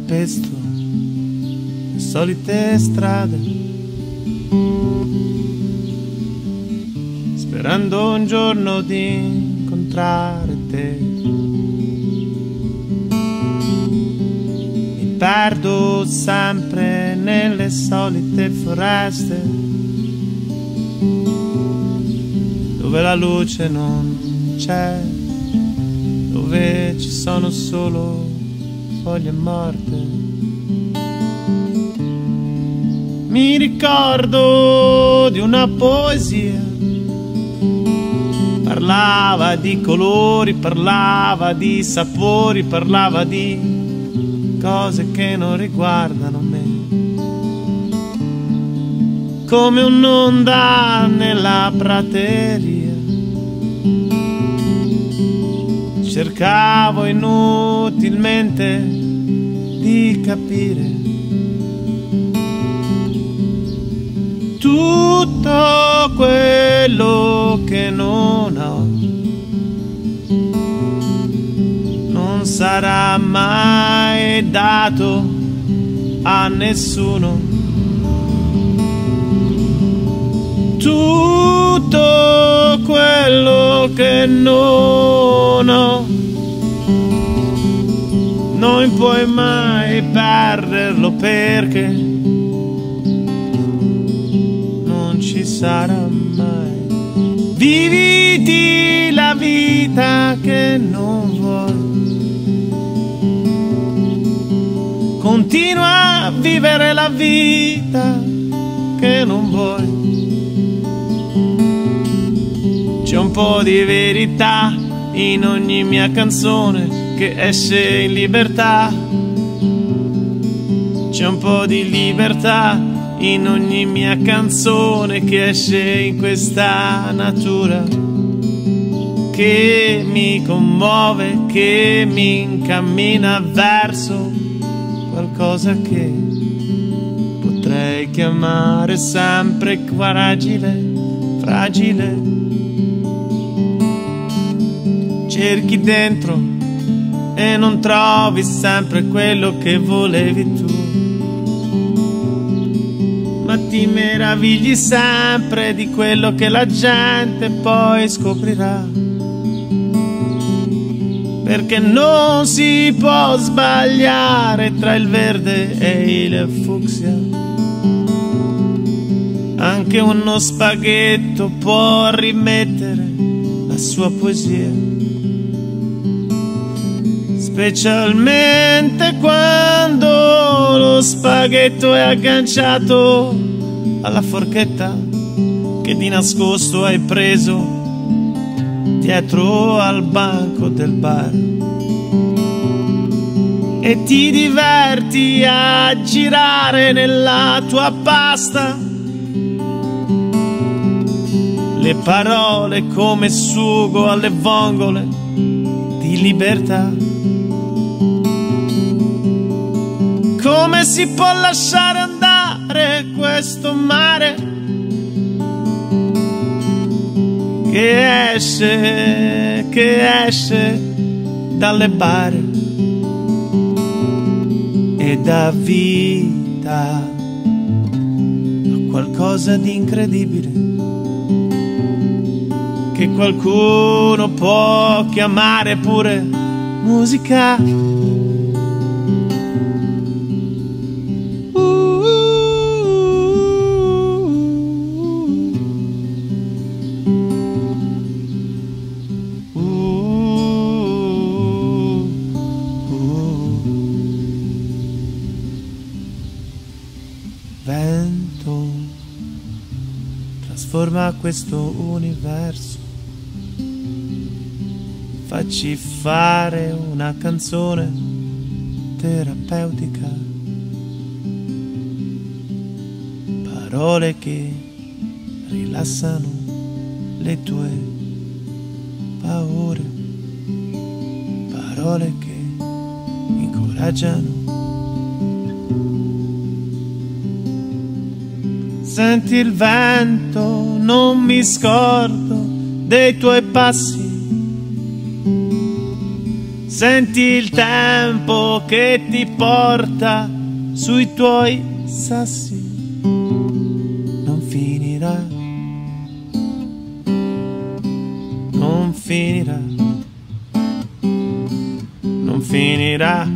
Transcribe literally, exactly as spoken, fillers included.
calpesto le solite strade, sperando un giorno di incontrare te. Mi perdo sempre nelle solite foreste, dove la luce non c'è, dove ci sono solo foglie morte. Mi ricordo di una poesia, parlava di colori, parlava di sapori, parlava di cose che non riguardano me. Come un'onda nella prateria, cercavo inutilmente di capire tutto quello che non ho. Non sarà mai dato a nessuno. Tutto quello che non ho, non puoi mai perderlo, perché non ci sarà mai. Viviti la vita che non vuoi, continua a vivere la vita che non vuoi. C'è un po' di verità in ogni mia canzone che esce in libertà. C'è un po' di libertà in ogni mia canzone che esce in questa natura, che mi commuove, che mi incammina verso qualcosa che potrei chiamare sempre fragile, fragile. Cerchi dentro e non trovi sempre quello che volevi tu, ma ti meravigli sempre di quello che la gente poi scoprirà, perché non si può sbagliare tra il verde e il fucsia. Anche uno spaghetto può rimettere la sua poesia, specialmente quando lo spaghetto è agganciato alla forchetta che di nascosto hai preso dietro al banco del bar, e ti diverti a girare nella tua pasta le parole come sugo alle vongole di libertà. Come si può lasciare andare questo mare che esce, che esce dalle bare e dà vita a qualcosa di incredibile che qualcuno può chiamare pure musica. Vento, trasforma questo universo, facci fare una canzone terapeutica, parole che rilassano le tue paure, parole che incoraggiano. Senti il vento, non mi scordo dei tuoi passi. Senti il tempo che ti porta sui tuoi sassi, non finirà, non finirà, non finirà.